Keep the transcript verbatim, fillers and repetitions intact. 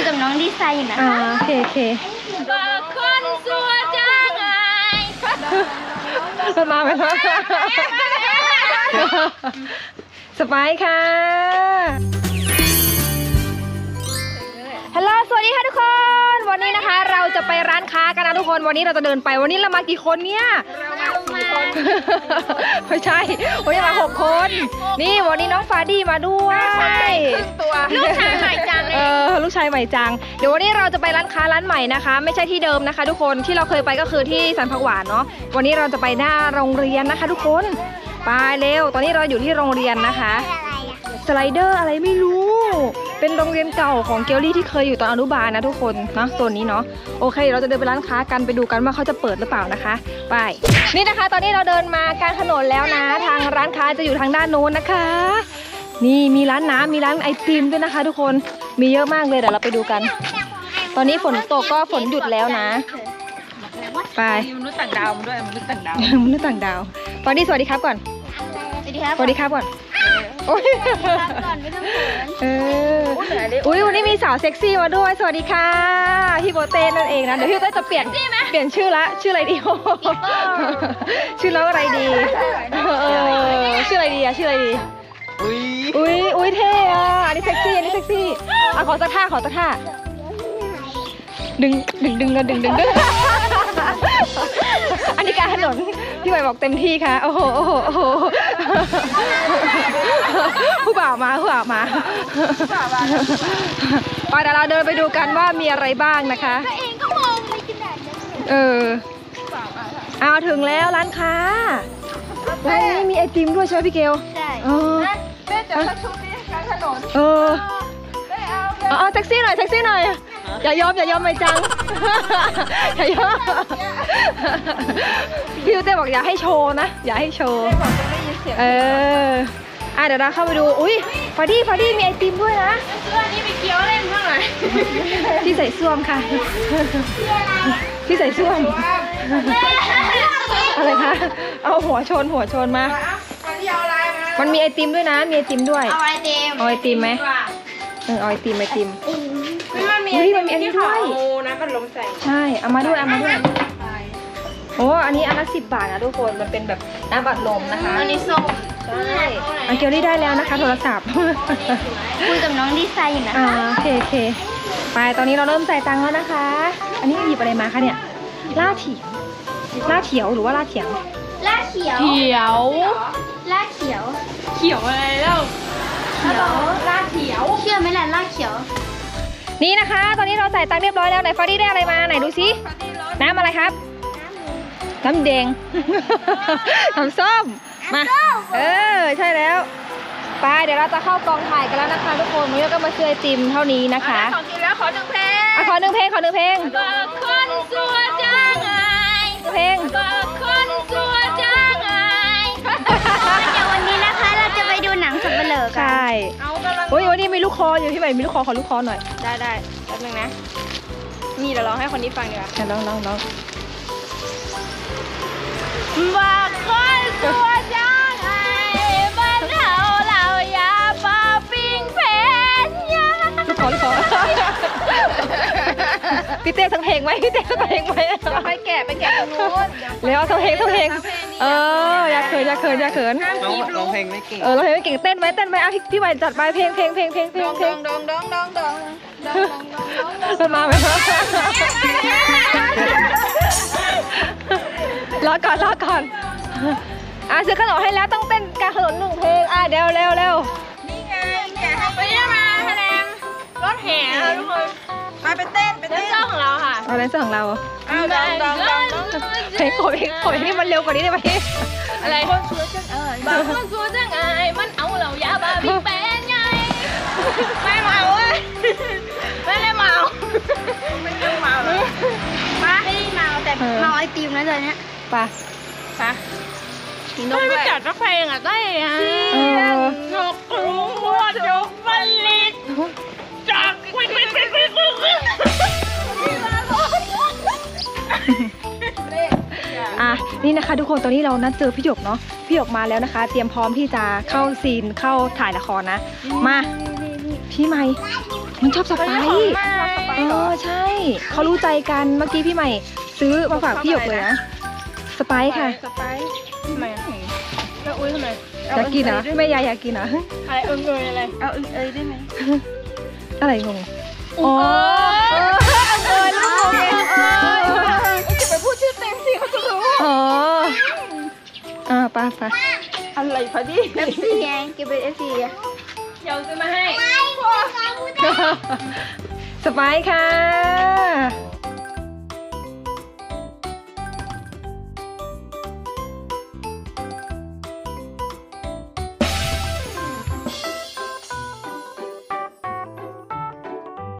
กับน้องดีไซน์อยู่นะโคะอเคโอเคคนสวยจังไงมันมาไหมคะสไปค์ค่ะฮัลโหลสวัสดีค่ะทุกคนวันนี้นะคะเราจะไปร้านค้ากันนะทุกคนวันนี้เราจะเดินไปวันนี้เรามากี่คนเนี่ยเรามาไม่ใช่วันนี้มาหกคนนี่วันนี้น้องฟาดี้มาด้วยลูกชายใหม่จังเลยเออลูกชายใหม่จังเดี๋ยววันนี้เราจะไปร้านค้าร้านใหม่นะคะไม่ใช่ที่เดิมนะคะทุกคนที่เราเคยไปก็คือที่สันผักหวานเนาะวันนี้เราจะไปหน้าโรงเรียนนะคะทุกคนไปเร็วตอนนี้เราอยู่ที่โรงเรียนนะคะสไลเดอร์อะไรไม่รู้เป็นโรงเรียนเก่าของเกลลี่ที่เคยอยู่ตอนอนุบาลนะทุกคนเนาะโซนนี้เนาะโอเคเราจะเดินไปร้านค้ากันไปดูกันว่าเขาจะเปิดหรือเปล่านะคะไปนี่นะคะตอนนี้เราเดินมากลางถนนแล้วนะทางร้านค้าจะอยู่ทางด้านโน้นนะคะนี่มีร้านน้ำมีร้านไอติมด้วยนะคะทุกคนมีเยอะมากเลยเดี๋ยวเราไปดูกันตอนนี้ฝนตกก็ฝนหยุดแล้วนะไปมีมนุษย์ต่างดาวมาด้วยมนุษย์ต่างดาวมนุษย์ต่างดาวตอนนี้สวัสดีครับก่อนสวัสดีครับสวัสดีครับก่อนโอ้ยก่อนไม่ต้องเขินเอออุ้ยวันนี้มีสาวเซ็กซี่มาด้วยสวัสดีค่ะพี่โบเต้นั่นเองนะเดี๋ยวพี่โบเต้จะเปลี่ยนเปลี่ยนชื่อละชื่ออะไรดีชื่อน้องอะไรดีเออชื่ออะไรดีอะชื่ออะไรดีอุ้ยอุ้ยอุ้ยเท่อะอันนี้เซ็กซี่อันนี้เซ็กซี่อ่ะขอสักท่าขอสักท่าดึงดึงดึงกันดึงดึงดึงอันนี้การถนนพี่ใหม่บอกเต็มที่ค่ะโอ้โหโอ้โหโอ้โหผู้บ่าวมาผู้บ่าวมาไปเดี๋ยวเราเดินไปดูกันว่ามีอะไรบ้างนะคะตัวเองก็มองไปขนาดนั้นเออเอาถึงแล้วร้านค้าร้านนี้มีไอติมด้วยใช่ไหมพี่เกลใช่เออแม่จะมาชุบนี่กลางถนนเออเอาเอาแท็กซี่หน่อยแท็กซี่หน่อยอย่ายอมอย่ายอมไม่จังอย่ายอมพี่เต้บอกอย่าให้โชว์นะอย่าให้โชว์เอออ่ะเดี๋ยวเราเข้าไปดูอุ้ยฟาดี้ฟาดี้มีไอติมด้วยนะเสื้อนี่ไปเคี้ยวเล่นเท่าไหร่ที่ใส่ส้วมค่ะที่ใส่ส้วมอะไรคะเอาหัวชนหัวชนมามันมีไอติมด้วยนะมีไอติมด้วยเอาไอติมเอาไอติมไหมเออเอาไอติมไอติมมันมีมันมีอันนี้ด้วยนะมันลมใส่ใช่เอามาด้วยเอามาด้วยโอ้อันนี้อันละสิบบาทนะทุกคนมันเป็นแบบน้ำบัดลมนะคะอันนี้ส้มใช่อันเกลลี่ได้แล้วนะคะโทรศัพท์คุยกับน้องดีไซน์อยู่นะคะโอเคโอเคไปตอนนี้เราเริ่มจ่ายตังค์แล้วนะคะอันนี้หยิบอะไรมาคะเนี่ยล่าเถียงล่าเถียวหรือว่าล่าเถียงล่าเขียวเขียวล่าเขียวเขียวอะไรแล้วเขียวล่าเขียวเชื่อไหมล่ะล่าเขียวนี่นะคะตอนนี้เราจ่ายตังค์เรียบร้อยแล้วไหนฟาดี้ได้อะไรมาไหนดูซิน้ำอะไรครับน้ำแดงน้ำส้มมาเออใช่แล้วไปเดี๋ยวเราจะเข้ากองถ่ายกันแล้วนะคะทุกคนวันนี้ก็มาซื้อไอติมเท่านี้นะคะของกินแล้วขอหนึ่งเพลงขอหนึ่งเพลงขอหนึ่งเพลงคนสวยจังไงเพลงคนสวยจังไงเดี๋ยววันนี้นะคะเราจะไปดูหนังสับเปลือกกันใช่โอ้ยวันนี้มีลูกคออยู่ที่ไหนมีลูกคอขอลูกคอหน่อยได้ได้แป๊บนึงนะนี่เดี๋ยวร้องให้คนนี้ฟังดีกว่าลองลองลองว่าคนสวยจังไงบ้านเราเราอย่าปาปิ้งเพนยาลูกคอลูกคอพี่เต้ทั้งเพลงไหมพี่เต้ทั้งเพลงไหมไปแกะไปแกะตรงนู้นแล้วทั้งเพลงทั้งเพลงเอออย่าเขินอย่าเขินอย่าเขินร้องเพลงไม่เก่งเออร้องเพลงไม่เก่งเต้นไหมเต้นไหมอ่ะพี่ใหม่จัดไปเพลงเพลงเพลงเพลงเพลงเพลงดองดองดองดองมันมาไหมรอก่อนรอก่อนอ่ะซื้อขนมให้แล้วต้องเต้นกลางถนนหนึ่งเพลงอ่ะเร็วเร็วเร็วนี่ไงแกะให้ไปได้มาแสดงรถแห่ทุกคนมาไปเต้นไปเต้นเจ้าของเราค่ะเอาเลนเซอร์ของเราอ้าวดองดองดองเพลงขอเพลงขอเพลงนี่มันเร็วกว่านี้ได้ไหมอะไรคนสวยจังเอ๋ยบางคนสวยจังไงมันเอาเรายาบาบิ๊กแบนไงไม่เมาเว้ยไม่ได้เมาไม่ได้เมาหรอไม่ได้เมาแต่เมาไอติมนะตอนนี้ปะปะไม่ไปจัดสักเพลงอ่ะได้ฮะนกกรุงวัวจกผลิตจากวิวิวิวิวิอ่ะนี่นะคะทุกคนตอนนี้เรานัดเจอพี่หยกเนาะพี่หยกมาแล้วนะคะเตรียมพร้อมที่จะเข้าซีนเข้าถ่ายละครนะมาพี่ใหม่มันชอบสไปซ์เออใช่เขารู้ใจกันเมื่อกี้พี่ใหม่ซื้อมาฝากพี่หยกเลยนะสไปซ์ค่ะสไปซ์ทำไมอ่ะแล้วอุ้ยทำไมอยากกินเหรอแม่ยายอยากกินเหรออะไรเอิงเอยอะไรเอาเอิงเอยได้ไหมอะไรงงอ๋อเออเออลูกโอเคเออจะไปพูดชื่อเต็มสิเขาจะรู้อ๋ออ่าไปไปอะไรพอดีเอฟซีไงกินเป็นเอฟซีไงเดี๋ยวซื้อมาให้สไปซ์ค่ะ